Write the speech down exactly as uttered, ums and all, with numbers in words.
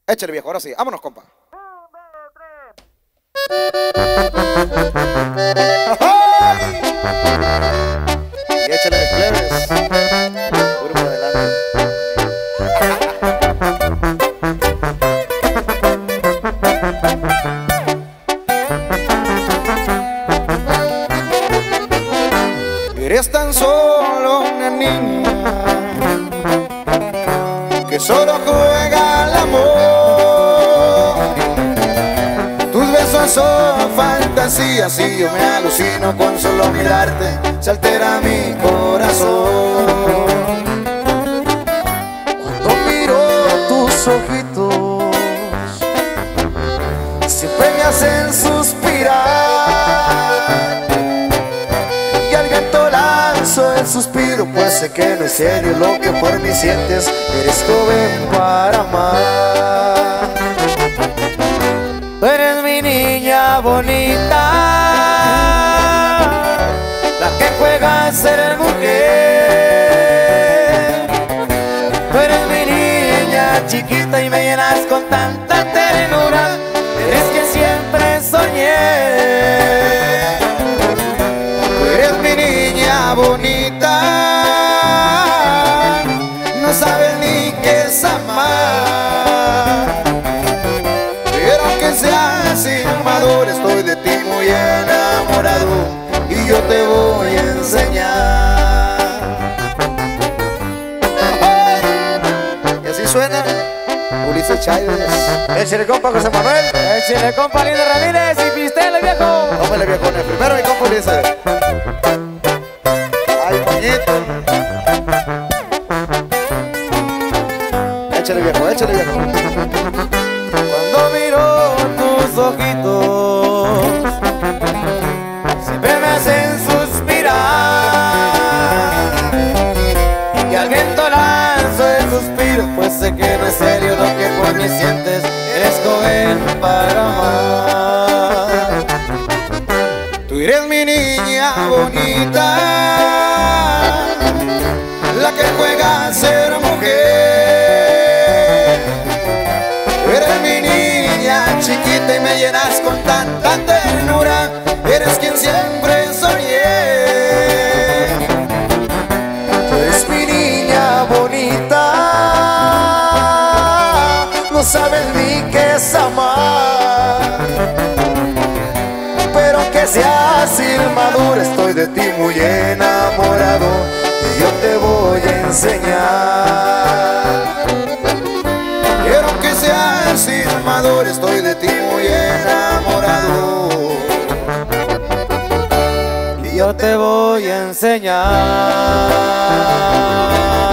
Échale, viejo, ahora sí, vámonos, compa. ¡Ay! Y échale, mis plebes. Puro por adelante. Eres tan solo una niña que solo juega al amor. Tus besos son fantasías y yo me alucino con solo mirarte. Se altera mi corazón cuando miro tus ojitos. Siempre me hacen suspirar y al viento lanzo el suspiro, pues sé que no es serio lo que por mí sientes. Eres joven para amar. Tú eres mi niña bonita, la que juega a ser mujer. Tú eres mi niña chiquita y me llenas con tanta ternura. Eres quien siempre soñé. Tú eres mi niña bonita, no sabes ni qué es amar. Pero que seas inmadura, estoy de ti muy enamorado y yo te voy a enseñar. ¡Ay! Y así suena Ulises Chávez. Échale, compa José Manuel. Échale, compa Lindo Ramírez y pistele, viejo. Tómale, viejones. Primero mi compa Ulises. Ay, moñito. Échale, viejo, échale, viejo. Cuando miro tus ojitos, siempre me hacen suspirar y al viento lanzo el suspiro, pues sé que no es serio lo que por mí sientes. Eres joven para amar. Tú eres mi niña bonita, la que juega a ser mujer. Tú eres mi niña chiquita y me llenas con tanta ternura. Eres quien siempre soñé. Tú eres mi niña bonita, no sabes ni qué es amar. Pero que seas inmadura, estoy de ti muy enamorado y yo te voy a enseñar. Quiero que seas inmadura, estoy de ti muy enamorado Y yo te voy a enseñar.